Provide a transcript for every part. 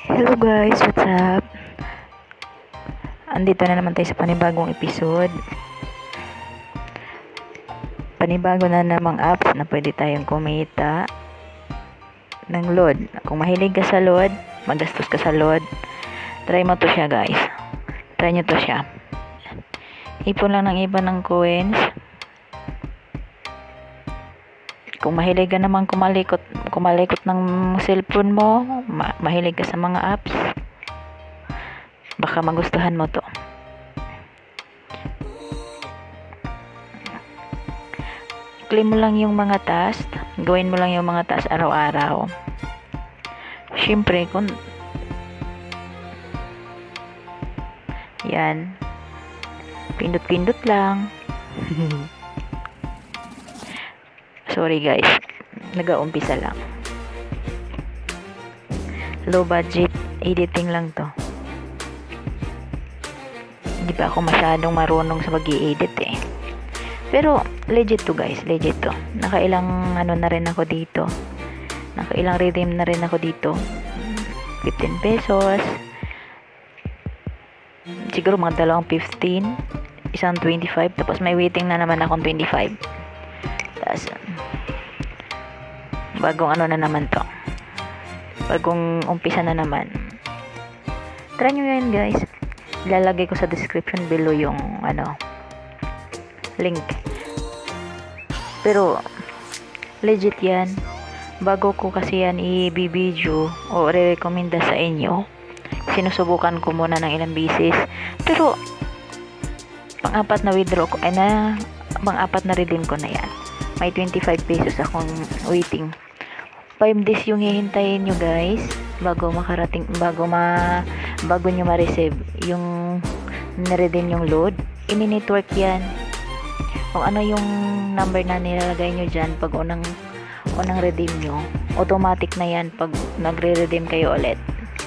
Hello guys, what's up? Andito na naman tayo sa panibagong episode. Panibago na namang apps na pwede tayong kumita ng load. Kung mahilig ka sa load, magastos ka sa load, try mo to siya guys. Try nyo to siya. Ipon lang ng iba ng coins. Kung mahilig ka naman kumalikot ng cellphone mo, mahilig ka sa mga apps, baka magustuhan mo to. Claim mo lang yung mga task, gawin mo lang yung mga task araw-araw. Siyempre, kung yan, pindot-pindot lang. Sorry guys, nag-uumpisa lang. Low budget editing lang to. Hindi pa ako masyadong marunong sa mag-i-edit eh. Pero legit to guys, legit to. Nakailang na rin ako dito. Nakailang redeem na rin ako dito. 15 pesos. Siguro mga dalawang 15, isang 25, tapos may waiting na naman akong 25. Tapos bagong na naman to. Bagong umpisa na naman. Try nyo yan guys. Ilalagay ko sa description below yung link. Pero legit yan. Bago ko kasi yan i-video o re-recommenda sa inyo, sinusubukan ko muna ng ilang beses. Pero pang-apat na withdraw ko pang-apat na redeem ko na yan. May 25 pesos akong waiting. 5 days yung hihintayin nyo guys bago makarating, bago nyo ma-receive yung na-redeem yung load. Ini-network yan. Kung ano yung number na nilalagay nyo dyan pag unang redeem nyo, automatic na yan pag nagre-redeem kayo ulit.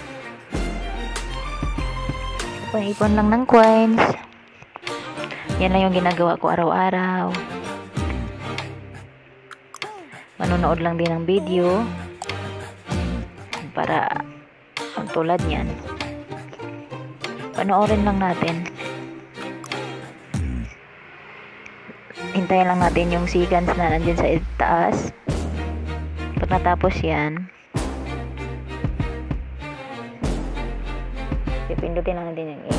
Ipon lang ng coins. Yan lang yung ginagawa ko araw-araw. Manonood lang din ng video para tulad niyan. Panoorin lang natin. Hintayin lang natin yung seconds na nandyan sa taas. Pag natapos yan, pipindutin lang natin yung X.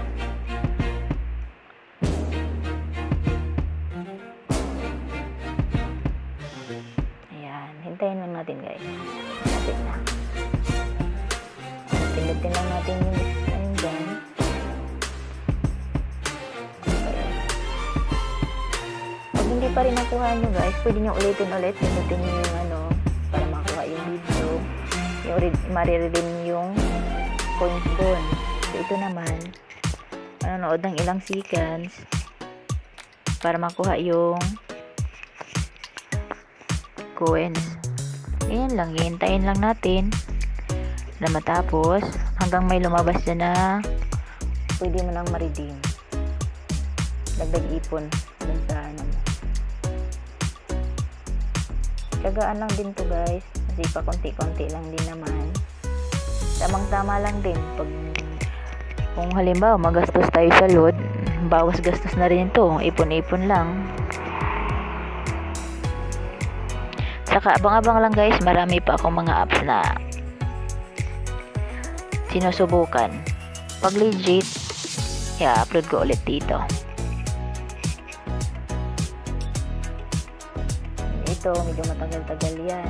Ayan, hintayin lang natin guys. Natin na. Pindutin lang natin yung dyan. Hindi pa rin nakuha nyo guys, pwede nyo ulitin ulit, pinutin nyo yung para makuha yung video, yung mariredeem yung coins doon. So ito naman, manonood ng ilang seconds para makuha yung coins. Ayan lang, hihintayin lang natin na matapos hanggang may lumabas dyan na pwede mo nang ma-redeem. Dagdag ipon dun sa Tsagaan lang din to guys, kasi pa konti-konti lang din naman. Tamang-tama lang din. Kung halimbawa magastos tayo sa load, bawas gastos na rin to, ipon-ipon lang. Saka abang-abang lang guys, marami pa akong mga apps na sinusubukan. Pag legit, i-upload ko ulit dito. Ito, medyo matagal-tagal yan.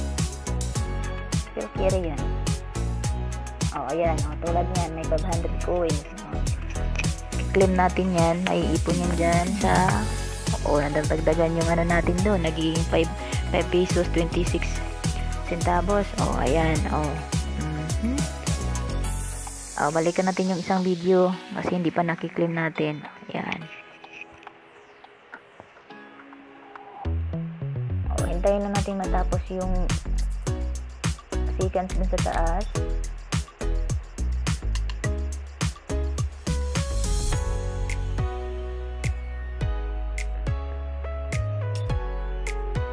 Pero kira yan. Ayan. Tulad yan, may 500 coins. Claim natin yan. May ipon yan dyan sa nadagdagan yung natin doon. Nagiging 5 pesos 26 centavos. Ayan. Balikan natin yung isang video kasi hindi pa nakiklaim natin. Ayan. Hintayin na natin matapos yung seconds dun sa taas.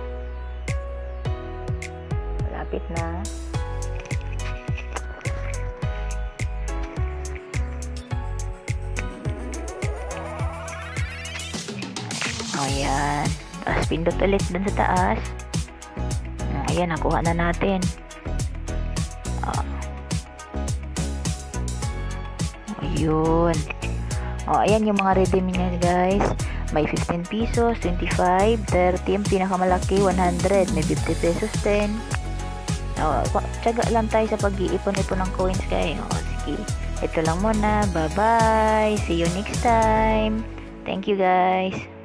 Malapit na. Ayan. Tapos pindot ulit dun sa taas. Ayan, nakuha na natin. Ayun. Ayan yung mga redeem niya, guys. May 15 pesos, 25, 30, yung pinakamalaki, 100. May 50 pesos din. Tiyaga lang tayo sa pag-iipon-ipon ng coins, guys. Sige. Ito lang muna. Bye-bye. See you next time. Thank you, guys.